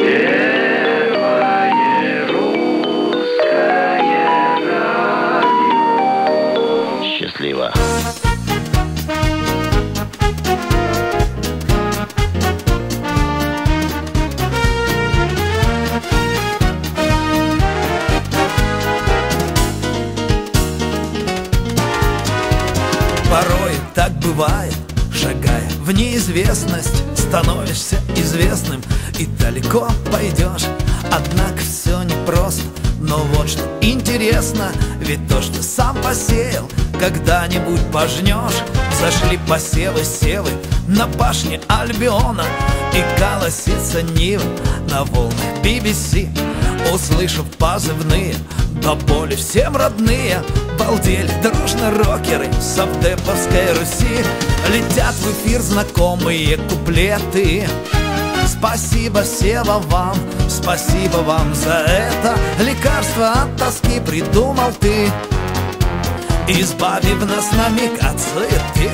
Первое русское радио. Счастливо. Порой так бывает, шагая в неизвестность, становишься известным и далеко пойдешь. Однако все непросто, но вот что интересно, ведь то, что сам посеял, когда-нибудь пожнешь. Зашли посевы севы на пашне Альбиона, и колосится Нива на волнах BBC. Услышав позывные, до боли всем родные, балдели дружно рокеры совдеповской Руси. Летят в эфир знакомые куплеты. Спасибо, Сева, вам, спасибо вам за это. Лекарство от тоски придумал ты, избавив нас на миг от суеты.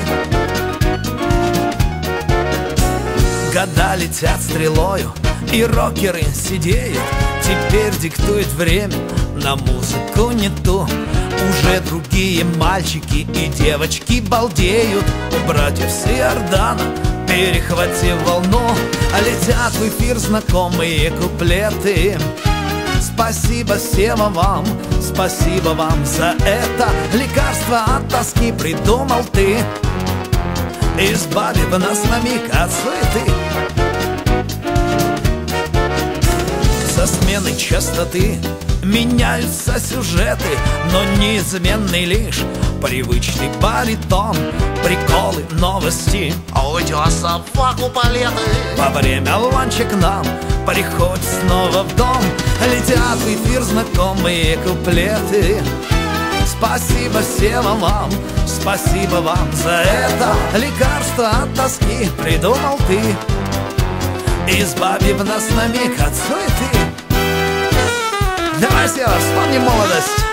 Года летят стрелою, и рокеры сидеют. Теперь диктует время на музыку не ту. Уже другие мальчики и девочки балдеют. У братьев с Иордана, перехватив волну, летят в эфир знакомые куплеты. Спасибо, Сева, вам, спасибо вам за это. Лекарство от тоски придумал ты, избавив нас на миг от суеты. За сменой частоты меняются сюжеты, но неизменный лишь привычный баритон. Приколы, новости, а утёса факупалеты. Во время ланча к нам приходит снова в дом. Летят в эфир знакомые куплеты. Спасибо, Сева, вам, спасибо вам за это. Лекарство от тоски придумал ты, избавив нас на миг от суеты. Давай, Сева, вспомним молодость.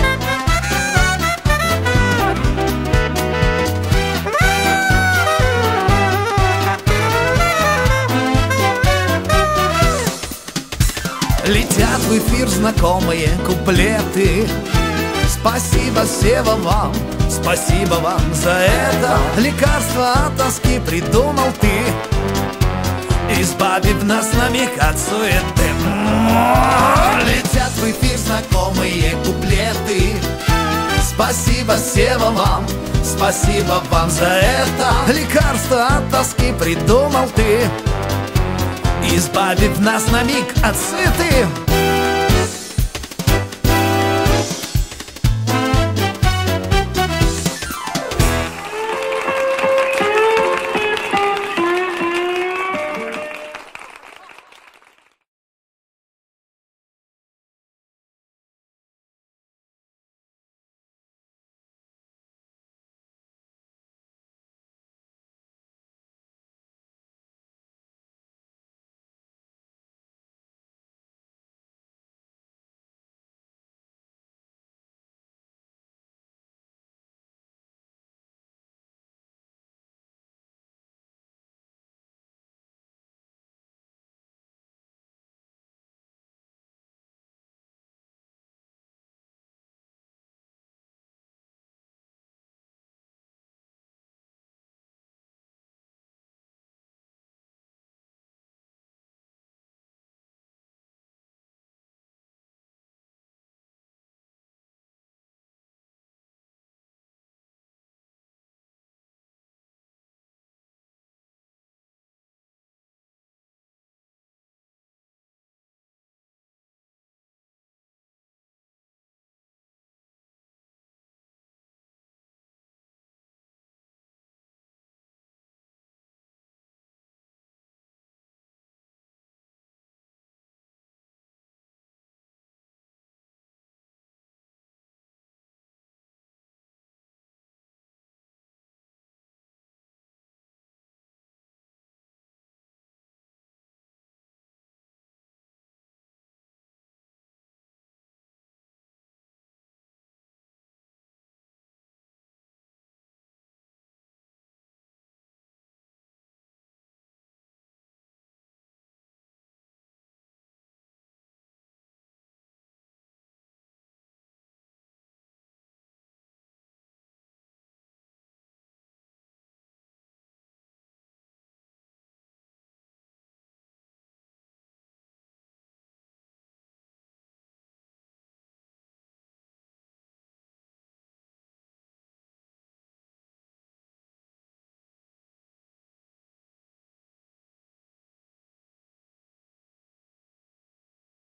Летят в эфир знакомые куплеты. Спасибо, Сева, вам, спасибо вам за это. Лекарство от тоски придумал ты, избавив нас на миг от суеты. Летят в эфир знакомые куплеты. Спасибо, Сева, вам, спасибо вам за это. Лекарство от тоски придумал ты, избавив нас на миг от суеты.